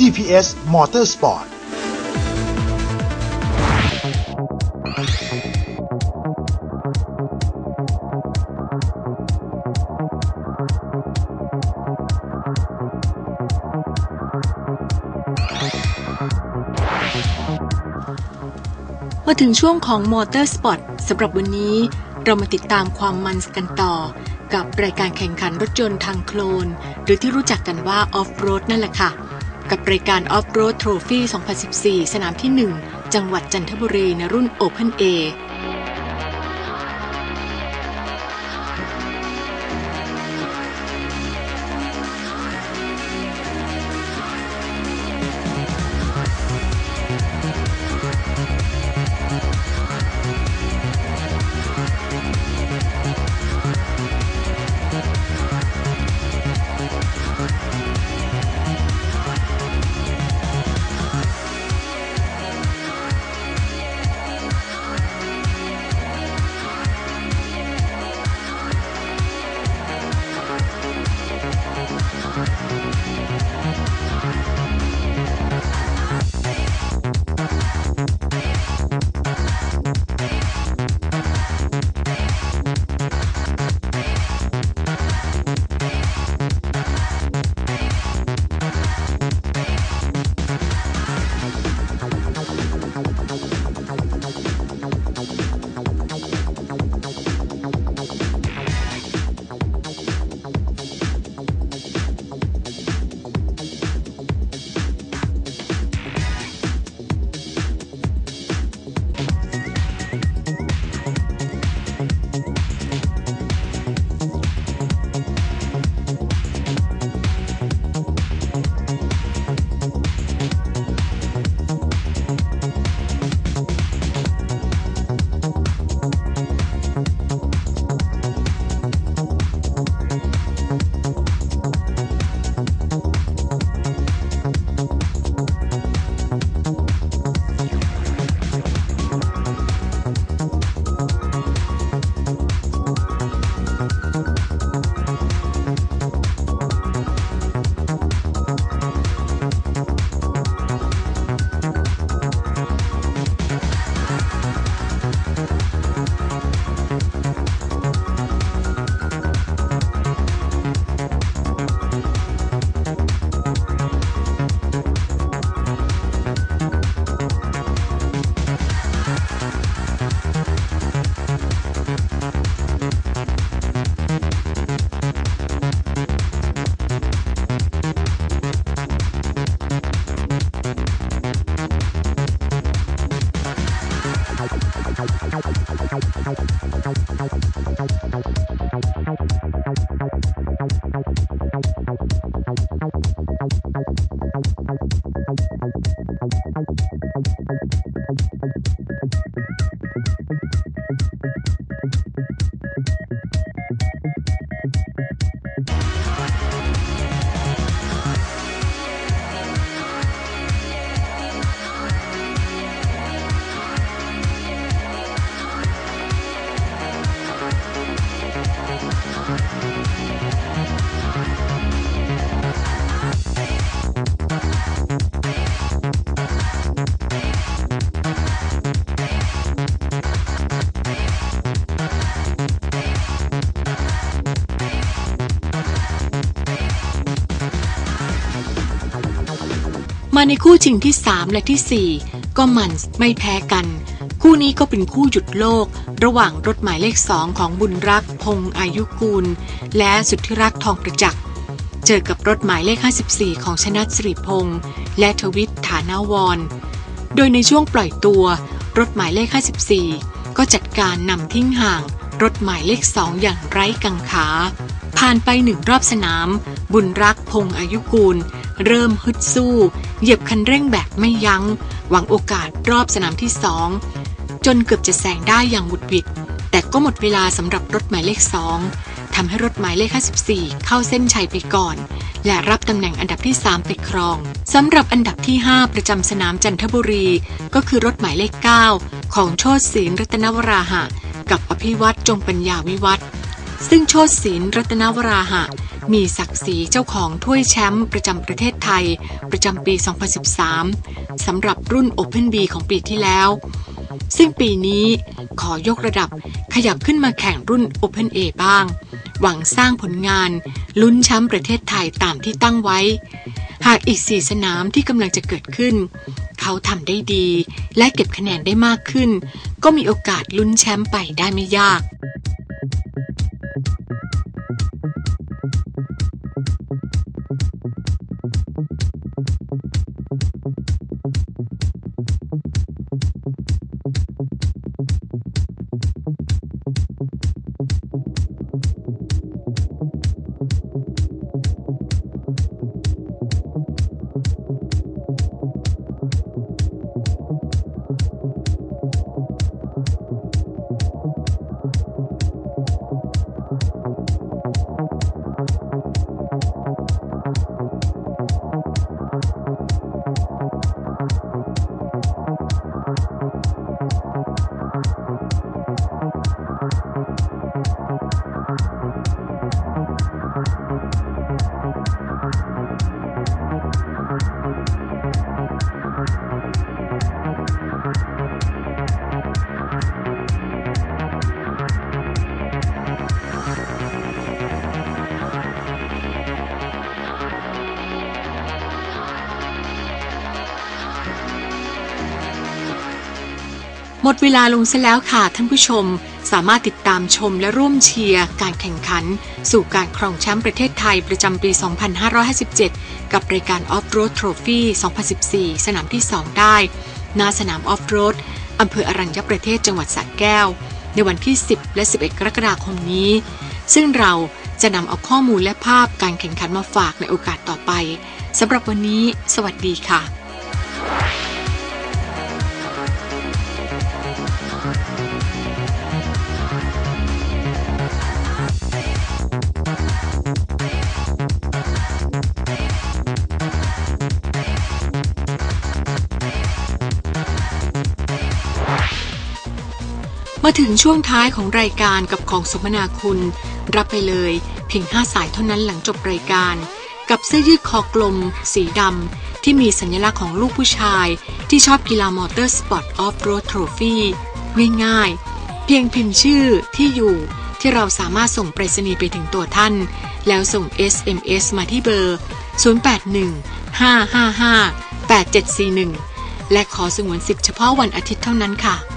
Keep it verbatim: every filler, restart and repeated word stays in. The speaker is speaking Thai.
จี พี เอส Motorsport มาถึงช่วงของ Motorsport สำหรับวันนี้เรามาติดตามความมันกันต่อกับรายการแข่งขันรถยนต์ทางโคลนหรือที่รู้จักกันว่า Off-road นั่นแหละค่ะกับรายการ Off-road Trophy สองพันสิบสี่ สนามที่ หนึ่ง จังหวัดจันทบุรีในรุ่น Open Aมาในคู่ชิงที่สามและที่สี่ก็มันไม่แพ้กันคู่นี้ก็เป็นคู่หยุดโลกระหว่างรถหมายเลขสองของบุญรักพงษ์อายุกูลและสุทธิรักษ์ทองประจักษ์เจอกับรถหมายเลขห้าสิบสี่ของชนัทสิริพงษ์และทวิทย์ฐานาวรโดยในช่วงปล่อยตัวรถหมายเลขห้าสิบสี่ก็จัดการนำทิ้งห่างรถหมายเลขสองอย่างไร้กังขาผ่านไปหนึ่งรอบสนามบุญรักพงษ์อายุกูลเริ่มฮึดสู้เหยียบคันเร่งแบบไม่ยั้งหวังโอกาสรอบสนามที่สองจนเกือบจะแซงได้อย่างหวุดหวิดแต่ก็หมดเวลาสำหรับรถหมายเลขสองทำให้รถหมายเลขห้าสิบสี่เข้าเส้นชัยไปก่อนและรับตำแหน่งอันดับที่สามไปครองสำหรับอันดับที่ห้าประจำสนามจันทบุรีก็คือรถหมายเลขเก้าของโชติศิลป์รัตนวราหะกับอภิวัตรจงปัญญาวิวัฒน์ซึ่งโชติศิลป์รัตนวราหะมีศักดิ์ศรีเจ้าของถ้วยแชมป์ประจำประเทศไทยประจำปี สองพันสิบสาม สำหรับรุ่น Open B ของปีที่แล้วซึ่งปีนี้ขอยกระดับขยับขึ้นมาแข่งรุ่น Open A บ้างหวังสร้างผลงานลุ้นแชมป์ประเทศไทยตามที่ตั้งไว้หากอีกสี่สนามที่กำลังจะเกิดขึ้นเขาทำได้ดีและเก็บคะแนนได้มากขึ้นก็มีโอกาสลุ้นแชมป์ไปได้ไม่ยากหมดเวลาลงซะแล้วค่ะท่านผู้ชมสามารถติดตามชมและร่วมเชียร์การแข่งขันสู่การครองแชมป์ประเทศไทยประจำปี สองพันห้าร้อยห้าสิบเจ็ด กับรายการ Off-Road Trophy สองพันสิบสี่ สนามที่สองได้ณสนาม Off-Road อำเภออรัญญประเทศจังหวัดสระแก้วในวันที่สิบและสิบเอ็ดกรกฎาคมนี้ซึ่งเราจะนำเอาข้อมูลและภาพการแข่งขันมาฝากในโอกาสต่อไปสำหรับวันนี้สวัสดีค่ะมาถึงช่วงท้ายของรายการกับของสมนาคุณรับไปเลยเพียงห้าสายเท่านั้นหลังจบรายการกับเสื้อยืดคอกลมสีดำที่มีสัญลักษณ์ของลูกผู้ชายที่ชอบกีฬามอเตอร์สปอร์ตออฟโรดโทรฟี่ง่ายๆเพียงพิมพ์ชื่อที่อยู่ที่เราสามารถส่งไปรษณีย์ไปถึงตัวท่านแล้วส่ง เอส เอ็ม เอส มาที่เบอร์ศูนย์ แปด หนึ่ง ห้า ห้า ห้า แปด เจ็ด สี่ หนึ่งและขอสงวนสิทธิ์เฉพาะวันอาทิตย์เท่านั้นค่ะ